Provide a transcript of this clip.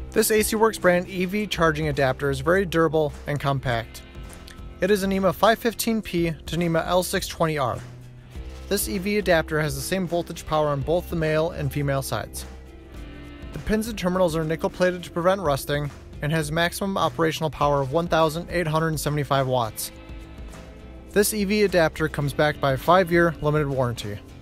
This AC Works brand EV charging adapter is very durable and compact. It is a NEMA 515P to NEMA L6-20R. This EV adapter has the same voltage power on both the male and female sides. The pins and terminals are nickel plated to prevent rusting and has maximum operational power of 1,875 watts. This EV adapter comes backed by a 5-year limited warranty.